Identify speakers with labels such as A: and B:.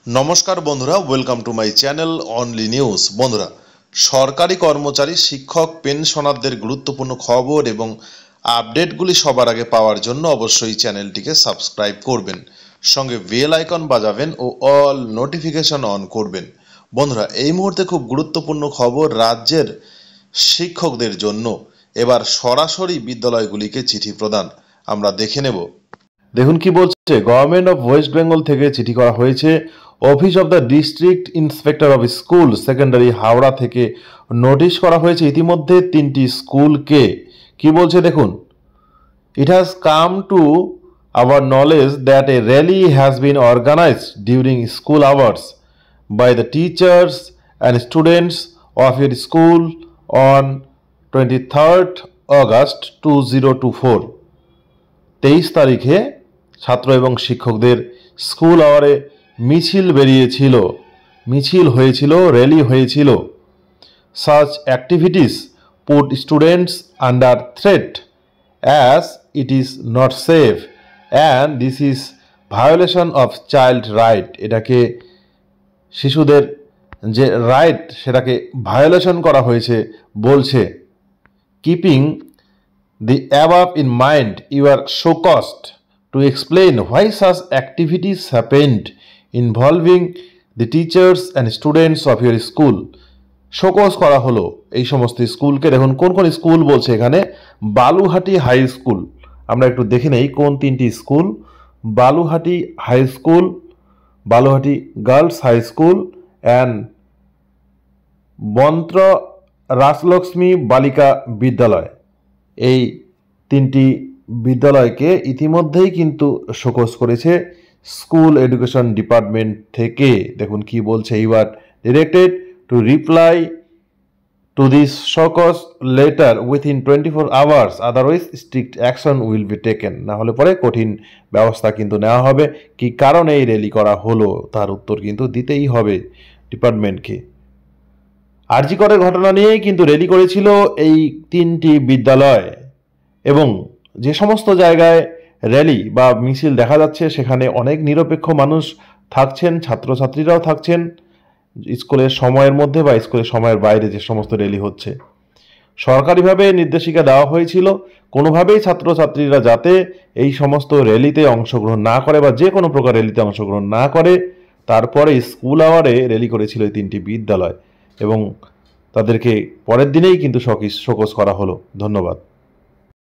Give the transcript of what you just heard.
A: নমস্কার বন্ধুরা, welcome to my channel Only News. বন্ধুরা, সরকারি কর্মচারী, শিক্ষক, পেনশনারদের গুরুত্বপূর্ণ খবর এবং আপডেটগুলি সবার আগে পাওয়ার জন্য অবশ্যই চ্যানেলটিকে সাবস্ক্রাইব করবেন, সঙ্গে বেল আইকন বাজাবেন ও অল নোটিফিকেশন অন করবেন। বন্ধুরা, এই মুহূর্তে খুব গুরুত্বপূর্ণ খবর রাজ্যের শিক্ষকদের জন্য। এবার সরাসরি বিদ্যালয়গুলিকে চিঠি প্রদান আমরা দেখে নেব। দেখুন কি বলছে। গভর্নমেন্ট অফ ওয়েস্ট বেঙ্গল থেকে চিঠি করা হয়েছে। Office of the district inspector of school secondary Howrah থেকে নোটিশ করা হয়েছে ইতিমধ্যে 3টি স্কুলকে। কি বলছে দেখুন। It has come to our knowledge that a rally has been organised during school hours by the teachers and students of your school on 23rd August 2024। 23 তারিখে ছাত্র এবং শিক্ষকদের স্কুল আওয়ারে মিছিল হয়েছিল, র্যালি হয়েছিল। Such activities put students under threat as it is not safe and this is violation of child right। এটাকে শিশুদের যে রাইট সেটাকে ভায়োলেশন করা হয়েছে বলছে। Keeping the above in mind, you are so caused to explain why such activities happened involving the teachers and students of your school। Show cause করা হলো এই সমস্ত স্কুলকে। দেখুন কোন কোন স্কুল বলছে এখানে। বালুহাটি হাই স্কুল, আমরা একটু দেখে নেই কোন 3টি স্কুল। Baluhati high school, Baluhati girls high school and Bantra Rajlakshmi Balika Vidyalaya. এই 3টি বিদ্যালয়কে ইতিমধ্যেই কিন্তু শোকজ করেছে স্কুল এডুকেশন ডিপার্টমেন্ট থেকে। দেখুন কি বলছে। You are directed to reply to this show cause letter within 24 hours, otherwise strict action will be taken. না হলে পরে কঠিন ব্যবস্থা কিন্তু নেওয়া হবে। কি কারণে এই র্যালি করা হলো তার উত্তর কিন্তু দিতেই হবে ডিপার্টমেন্টকে। আরজি করের ঘটনা নিয়েই কিন্তু র্যালি করেছিল এই 3টি বিদ্যালয় এবং যে সমস্ত জায়গায় র্যালি বা মিছিল দেখা যাচ্ছে সেখানে অনেক নিরপেক্ষ মানুষ থাকছেন, ছাত্রছাত্রীরাও থাকছেন স্কুলের সময়ের মধ্যে বা স্কুলের সময়ের বাইরে যে সমস্ত র্যালি হচ্ছে। সরকারিভাবে নির্দেশিকা দেওয়া হয়েছিল কোনোভাবেই ছাত্রছাত্রীরা যাতে এই সমস্ত র্যালিতে অংশগ্রহণ না করে বা যে কোনো প্রকার র্যালিতে অংশগ্রহণ না করে। তারপরে স্কুল আওয়ারে র্যালি করেছিল এই 3টি বিদ্যালয় এবং তাদেরকে পরের দিনেই কিন্তু শোকজ করা হলো। ধন্যবাদ।